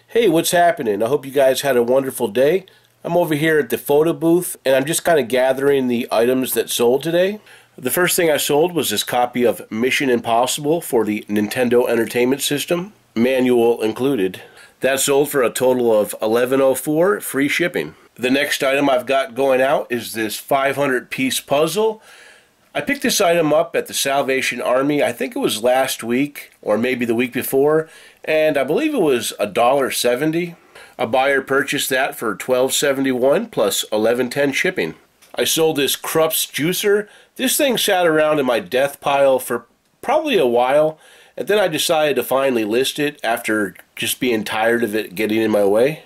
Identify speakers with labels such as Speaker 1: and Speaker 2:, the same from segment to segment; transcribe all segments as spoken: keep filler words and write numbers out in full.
Speaker 1: Hey, what's happening? I hope you guys had a wonderful day. I'm over here at the photo booth and I'm just kind of gathering the items that sold today. The first thing I sold was this copy of Mission Impossible for the Nintendo Entertainment System, manual included. That sold for a total of eleven oh four, free shipping. The next item I've got going out is this five hundred piece puzzle. I picked this item up at the Salvation Army, I think it was last week or maybe the week before, and I believe it was a dollar seventy. A buyer purchased that for twelve seventy-one plus eleven ten shipping. I sold this Krups juicer. This thing sat around in my death pile for probably a while, and then I decided to finally list it after just being tired of it getting in my way.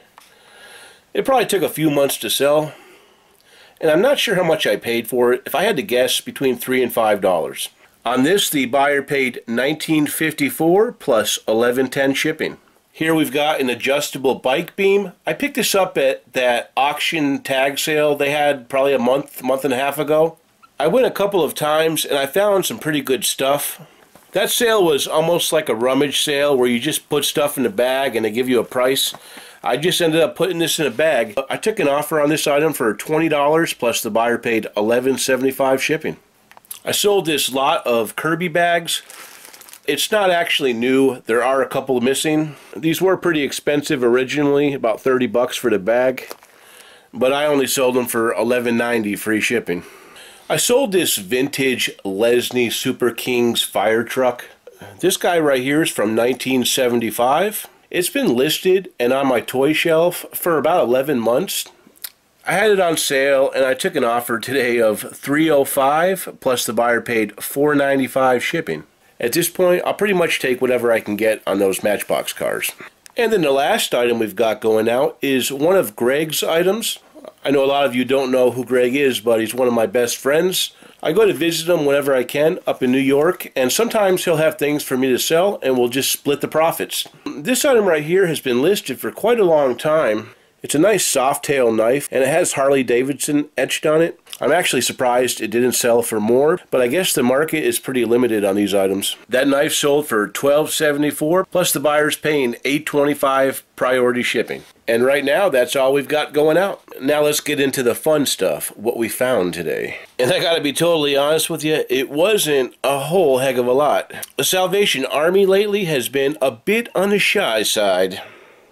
Speaker 1: It probably took a few months to sell, and I'm not sure how much I paid for it. If I had to guess, between three and five dollars. On this, the buyer paid nineteen fifty-four plus eleven ten shipping. Here we've got an adjustable bike beam. I picked this up at that auction tag sale they had probably a month, month and a half ago. I went a couple of times and I found some pretty good stuff. That sale was almost like a rummage sale where you just put stuff in the bag and they give you a price. I just ended up putting this in a bag. I took an offer on this item for twenty dollars plus the buyer paid eleven seventy-five shipping. I sold this lot of Kirby bags. It's not actually new. There are a couple missing. These were pretty expensive originally, about thirty bucks for the bag, but I only sold them for eleven ninety free shipping. I sold this vintage Lesney Super Kings fire truck. This guy right here is from nineteen seventy-five. It's been listed and on my toy shelf for about eleven months. I had it on sale and I took an offer today of three oh five plus the buyer paid four ninety-five shipping. At this point, I'll pretty much take whatever I can get on those Matchbox cars. And then the last item we've got going out is one of Greg's items. I know a lot of you don't know who Greg is, but he's one of my best friends. I go to visit him whenever I can up in New York, and sometimes he'll have things for me to sell, and we'll just split the profits. This item right here has been listed for quite a long time. It's a nice soft tail knife, and it has Harley Davidson etched on it. I'm actually surprised it didn't sell for more, but I guess the market is pretty limited on these items. That knife sold for twelve seventy-four, plus the buyer's paying eight twenty-five priority shipping. And right now, that's all we've got going out. Now let's get into the fun stuff, what we found today. And I gotta be totally honest with you, it wasn't a whole heck of a lot. The Salvation Army lately has been a bit on the shy side.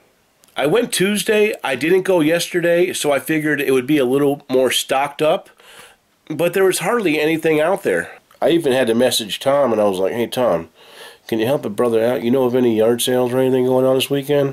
Speaker 1: I went Tuesday, I didn't go yesterday, so I figured it would be a little more stocked up, but there was hardly anything out there. I even had to message Tom and I was like, hey Tom, can you help a brother out? You know of any yard sales or anything going on this weekend?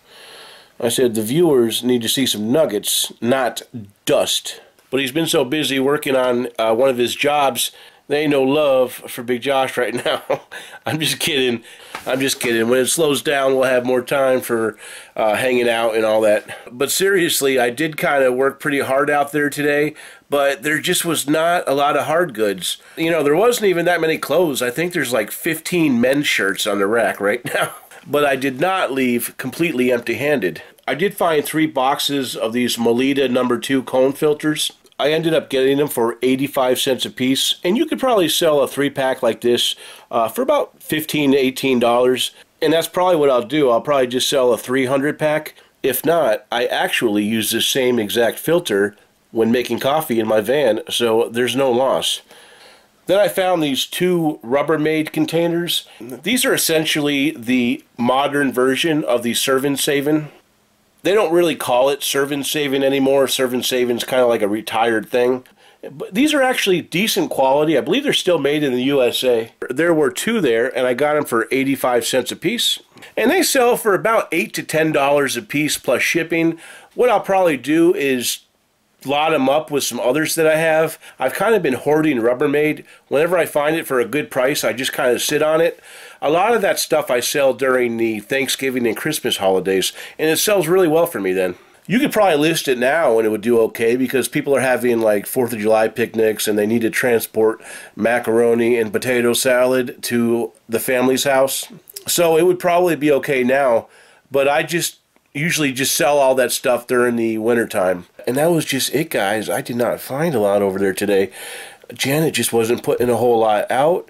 Speaker 1: I said the viewers need to see some nuggets, not dust. But he's been so busy working on uh, one of his jobs, there ain't no love for Big Josh right now. I'm just kidding. I'm just kidding. When it slows down, we'll have more time for uh, hanging out and all that. But seriously, I did kind of work pretty hard out there today, but there just was not a lot of hard goods. You know, there wasn't even that many clothes. I think there's like fifteen men's shirts on the rack right now. But I did not leave completely empty-handed. I did find three boxes of these Melita number two cone filters. I ended up getting them for eighty-five cents a piece, and you could probably sell a three-pack like this uh, for about fifteen to eighteen dollars, and that's probably what I'll do. I'll probably just sell a three hundred pack. If not, I actually use the same exact filter when making coffee in my van, so there's no loss. Then I found these two Rubbermaid containers. These are essentially the modern version of the Serve 'n Savin'. They don't really call it Serve 'n Savin' anymore. Serve 'n Savin' is kind of like a retired thing. But these are actually decent quality. I believe they're still made in the U S A. There were two there, and I got them for eighty-five cents a piece. And they sell for about eight to ten dollars a piece plus shipping. What I'll probably do is lot them up with some others that I have. I've kind of been hoarding Rubbermaid. Whenever I find it for a good price, I just kind of sit on it. A lot of that stuff I sell during the Thanksgiving and Christmas holidays, and it sells really well for me then. You could probably list it now and it would do okay because people are having like fourth of July picnics and they need to transport macaroni and potato salad to the family's house. So it would probably be okay now, but I just usually just sell all that stuff during the wintertime. And that was just it, guys. I did not find a lot over there today. Janet just wasn't putting a whole lot out.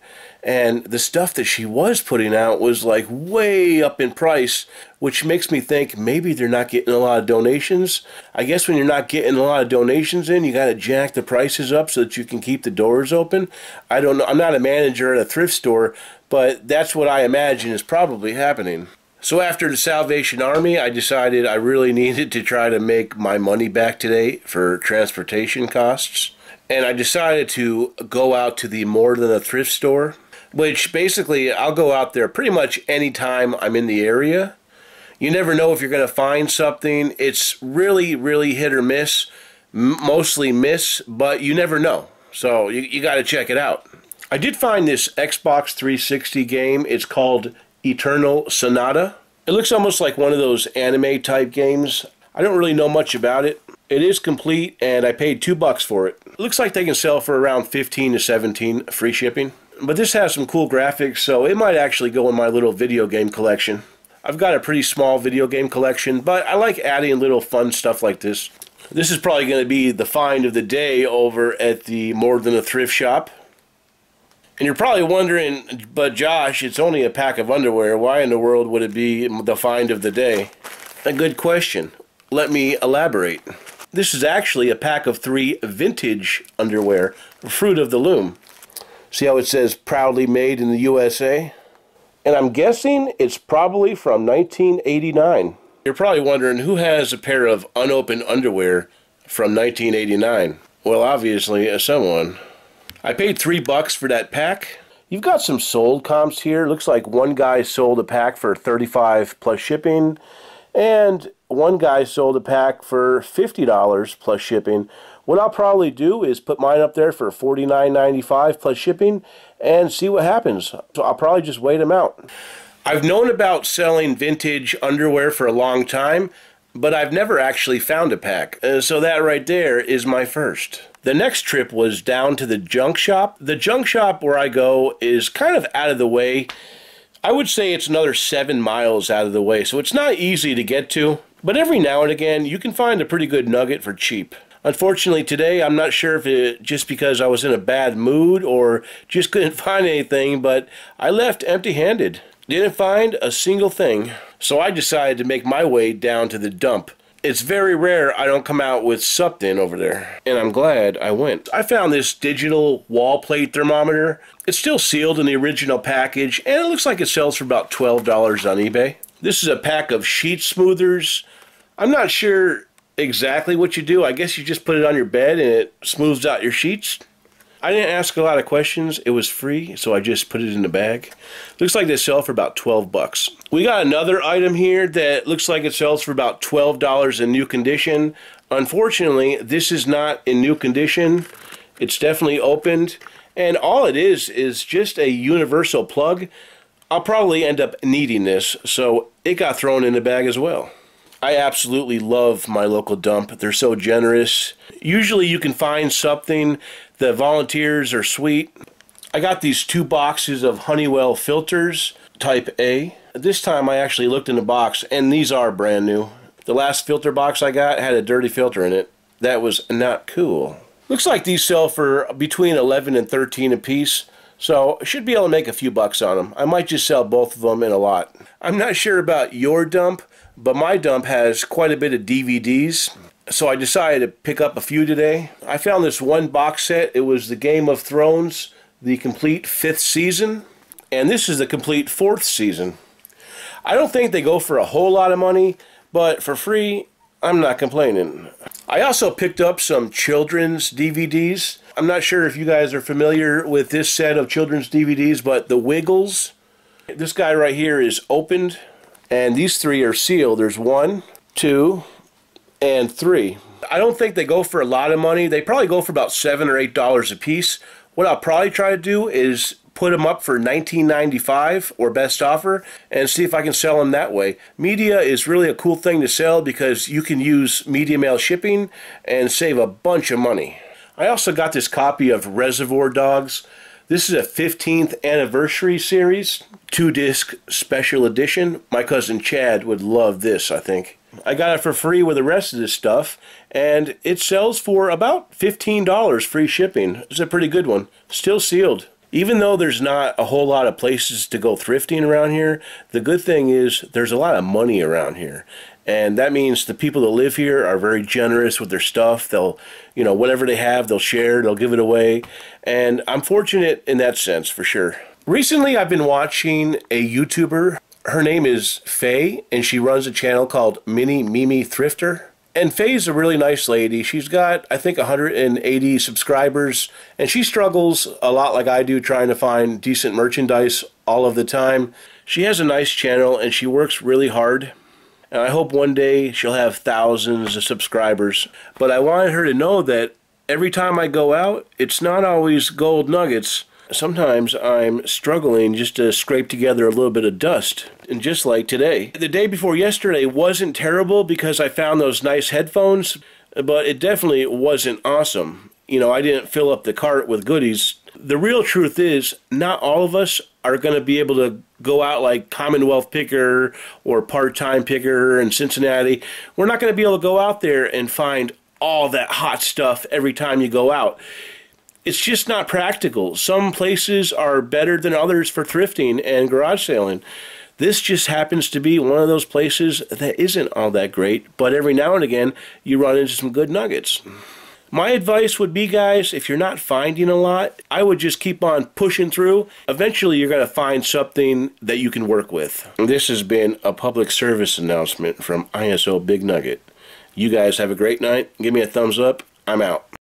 Speaker 1: And the stuff that she was putting out was like way up in price, which makes me think maybe they're not getting a lot of donations. I guess when you're not getting a lot of donations in, you got to jack the prices up so that you can keep the doors open. I don't know. I'm not a manager at a thrift store, but that's what I imagine is probably happening. So after the Salvation Army, I decided I really needed to try to make my money back today for transportation costs. And I decided to go out to the More Than a Thrift store, which basically I'll go out there pretty much anytime I'm in the area. You never know if you're going to find something. It's really, really hit or miss, M mostly miss, but you never know. So you, you got to check it out. I did find this Xbox three sixty game. It's called Eternal Sonata. It looks almost like one of those anime type games. I don't really know much about it. It is complete and I paid two bucks for it. It looks like they can sell for around fifteen to seventeen, free shipping. But this has some cool graphics, so it might actually go in my little video game collection. I've got a pretty small video game collection, but I like adding little fun stuff like this. This is probably going to be the find of the day over at the More Than a Thrift shop. And you're probably wondering, but Josh, it's only a pack of underwear. Why in the world would it be the find of the day? A good question. Let me elaborate. This is actually a pack of three vintage underwear, Fruit of the Loom. See how it says proudly made in the U S A? And I'm guessing it's probably from nineteen eighty-nine. You're probably wondering who has a pair of unopened underwear from nineteen eighty-nine? Well, obviously, uh, someone. I paid three bucks for that pack. You've got some sold comps here. Looks like one guy sold a pack for thirty-five plus shipping, and one guy sold a pack for fifty dollars plus shipping. What I'll probably do is put mine up there for forty-nine ninety-five plus shipping and see what happens. So I'll probably just wait them out. I've known about selling vintage underwear for a long time, but I've never actually found a pack. Uh, so that right there is my first. The next trip was down to the junk shop. The junk shop where I go is kind of out of the way. I would say it's another seven miles out of the way, so it's not easy to get to. But every now and again, you can find a pretty good nugget for cheap. Unfortunately today, I'm not sure if it just because I was in a bad mood or just couldn't find anything, but I left empty-handed. Didn't find a single thing. So I decided to make my way down to the dump. It's very rare I don't come out with something over there, and I'm glad I went. I found this digital wall plate thermometer. It's still sealed in the original package, and it looks like it sells for about twelve dollars on eBay. This is a pack of sheet smoothers. I'm not sure exactly what you do. I guess you just put it on your bed and it smooths out your sheets. I didn't ask a lot of questions. It was free, so I just put it in the bag. Looks like they sell for about twelve bucks. We got another item here that looks like it sells for about twelve dollars in new condition. Unfortunately, this is not in new condition. It's definitely opened, and all it is is just a universal plug. I'll probably end up needing this, so it got thrown in the bag as well. I absolutely love my local dump. They're so generous. Usually you can find something. The volunteers are sweet. I got these two boxes of Honeywell filters, type A. This time I actually looked in the box, and these are brand new. The last filter box I got had a dirty filter in it. That was not cool. Looks like these sell for between eleven and thirteen a piece, so I should be able to make a few bucks on them. I might just sell both of them in a lot. I'm not sure about your dump, but my dump has quite a bit of D V Ds, so I decided to pick up a few today. I found this one box set. It was the Game of Thrones, the complete fifth season, and this is the complete fourth season. I don't think they go for a whole lot of money, but for free, I'm not complaining. I also picked up some children's D V Ds. I'm not sure if you guys are familiar with this set of children's D V Ds, but The Wiggles. This guy right here is opened, and these three are sealed. There's one, two, and three. I don't think they go for a lot of money. They probably go for about seven or eight dollars a piece. What I'll probably try to do is put them up for nineteen ninety-five or best offer and see if I can sell them that way. Media is really a cool thing to sell because you can use media mail shipping and save a bunch of money. I also got this copy of Reservoir Dogs. This is a fifteenth anniversary series, two disc special edition. My cousin Chad would love this, I think. I got it for free with the rest of this stuff, and it sells for about fifteen dollars free shipping. It's a pretty good one. Still sealed. Even though there's not a whole lot of places to go thrifting around here, the good thing is there's a lot of money around here. And that means the people that live here are very generous with their stuff. They'll, you know, whatever they have, they'll share, they'll give it away. And I'm fortunate in that sense, for sure. Recently, I've been watching a YouTuber. Her name is Faye, and she runs a channel called Mini Mimi Thrifter. And Faye's a really nice lady. She's got, I think, one hundred eighty subscribers, and she struggles a lot like I do trying to find decent merchandise all of the time. She has a nice channel, and she works really hard. And I hope one day she'll have thousands of subscribers. But I wanted her to know that every time I go out, it's not always gold nuggets. Sometimes I'm struggling just to scrape together a little bit of dust. And just like today. The day before yesterday wasn't terrible because I found those nice headphones, but it definitely wasn't awesome. You know, I didn't fill up the cart with goodies. The real truth is, not all of us are going to be able to go out like Commonwealth Picker or Part-Time Picker in Cincinnati. We're not going to be able to go out there and find all that hot stuff every time you go out. It's just not practical. Some places are better than others for thrifting and garage sailing. This just happens to be one of those places that isn't all that great, but every now and again you run into some good nuggets. My advice would be, guys, if you're not finding a lot, I would just keep on pushing through. Eventually you're going to find something that you can work with. This has been a public service announcement from I S O Big Nugget. You guys have a great night. Give me a thumbs up. I'm out.